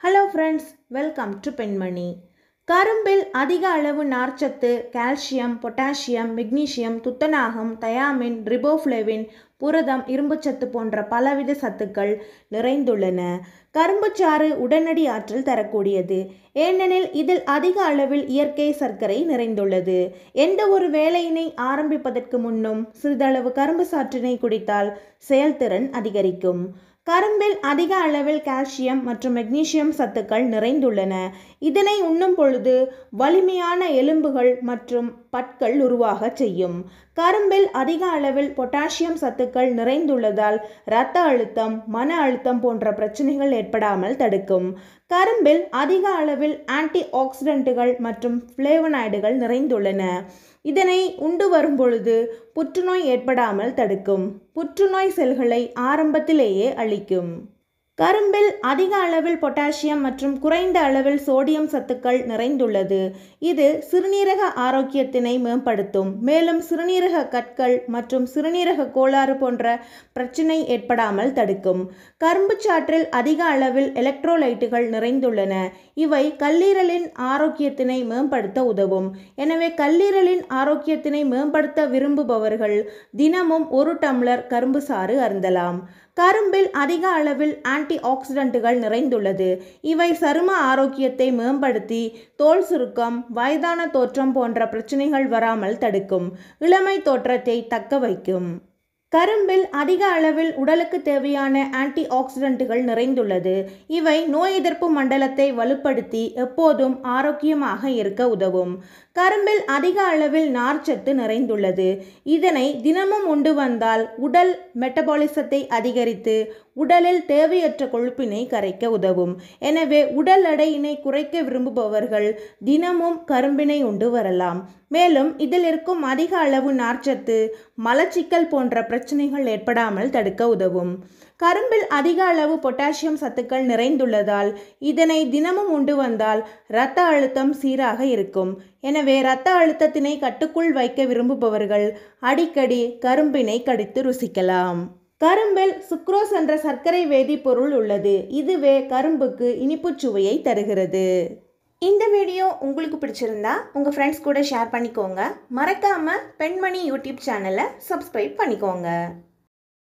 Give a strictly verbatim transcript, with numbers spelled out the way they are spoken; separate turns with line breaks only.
Hello friends, welcome to Penmani. கரும்பில் அதிக அளவு நார்ச்சத்து, கால்சியம், பொட்டாசியம், மெக்னீசியம், துத்தநாகம், தயாமின், ரிபோஃப்ளேவின், புரதம், இரும்புச்சத்து போன்ற பலவித சத்துக்கள் நிறைந்துள்ளன. கரும்புச்சாறு உடனடி ஆற்றல் தரக்கூடியது, ஏனெனில் இதில் அதிக அளவில் இயற்கை சர்க்கரை நிறைந்துள்ளது. எந்த ஒரு வேலையினை ஆரம்பிப்பதற்கு முன்னும் சிறிதளவு கரும்பு சாற்றினை குடித்தால் செயல்திறன் அதிகரிக்கும். கரும்பில் அதிக அளவில் கால்சியம் மற்றும் மெக்னீசியம் சத்துக்கள் நிறைந்துள்ளன. இதனை உண்ணும் பொழுது வலிமையான எலும்புகள் மற்றும் பற்கள் உருவாக செய்யும். கரும்பில் அதிக அளவில் பொட்டாசியம் சத்துக்கள் நிறைந்துள்ளதால் இரத்த அழுத்தம், மன அழுத்தம் போன்ற பிரச்சனைகள் ஏற்படாமல் தடுக்கும். கரும்பில் அதிக அளவில் ஆன்டி ஆக்சிடென்ட்டுகள் மற்றும் ஃப்ளேவனாய்டுகள் நிறைந்துள்ளன. இதனை உண்டு வரும் பொழுது புற்றுநோய் ஏற்படாமல் தடுக்கும். புற்றுநோய் செல்களை ஆரம்பத்திலேயே அழிக்கும். கரும்பில் அதிக அளவில் பொட்டாசியம் மற்றும் குறைந்த அளவில் சோடியம் சத்துக்கள் நிறைந்துள்ளது. இது சிறுநீரக ஆரோக்கியத்தினை மேம்படுத்தும். மேலும் சிறுநீரக கற்கள் மற்றும் சிறுநீரக கோளாறு போன்ற பிரச்சனை ஏற்படாமல் தடுக்கும். கரும்பு சாற்றில் அதிக அளவில் எலக்ட்ரோலைட்டுகள் நிறைந்துள்ளன. இவை கல்லீரலின் ஆரோக்கியத்தினை மேம்படுத்த உதவும். எனவே கல்லீரலின் ஆரோக்கியத்தினை மேம்படுத்த விரும்புபவர்கள் தினமும் ஒரு டம்ளர் கரும்பு சாறு அருந்தலாம். கரும்பில் அதிக அளவில் ஆன்டி ஆக்சிடென்ட்டுகள் நிறைந்துள்ளது. இவை சரும ஆரோக்கியத்தை மேம்படுத்தி தோல் சுருக்கம், வயதான தோற்றம் போன்ற பிரச்சனைகள் வராமல் தடுக்கும். இளமை தோற்றத்தை தக்க வைக்கும். கரும்பில் அதிக அளவில் உடலுக்கு தேவையான ஆன்டி ஆக்சிடென்ட்டுகள் நிறைந்துள்ளது. இவை நோய் எதிர்ப்பு மண்டலத்தை வலுப்படுத்தி எப்போதும் ஆரோக்கியமாக இருக்க உதவும். கரும்பில் அதிக அளவில் நார்ச்சத்து நிறைந்துள்ளது. இதனை தினமும் உண்டு வந்தால் உடல் மெட்டபாலிசத்தை அதிகரித்து உடலில் தேவையற்ற கொழுப்பினை கரைக்க உதவும். எனவே உடல் எடையினை குறைக்க விரும்புபவர்கள் தினமும் கரும்பினை உண்டு வரலாம். மேலும் இதில் இருக்கும் அதிக அளவு நார்ச்சத்து மலச்சிக்கல் போன்ற பிரச்சனைகள் ஏற்படாமல் தடுக்க உதவும். கரும்பில் அதிக அளவு பொட்டாசியம் சத்துக்கள் நிறைந்துள்ளதால் இதனை தினமும் உண்டு வந்தால் இரத்த அழுத்தம் சீராக இருக்கும். எனவே இரத்த அழுத்தத்தினை கட்டுக்குள் வைக்க விரும்புபவர்கள் அடிக்கடி கரும்பினை கடித்து ருசிக்கலாம். கரும்பில் சுக்ரோஸ் என்ற சர்க்கரை வேதிப்பொருள் உள்ளது. இதுவே கரும்புக்கு இனிப்பு சுவையை தருகிறது. இந்த வீடியோ உங்களுக்கு பிடிச்சிருந்தா உங்கள் ஃப்ரெண்ட்ஸ் கூட ஷேர் பண்ணிக்கோங்க. மறக்காமல் பெண்மணி யூடியூப் சேனலை சப்ஸ்கிரைப் பண்ணிக்கோங்க.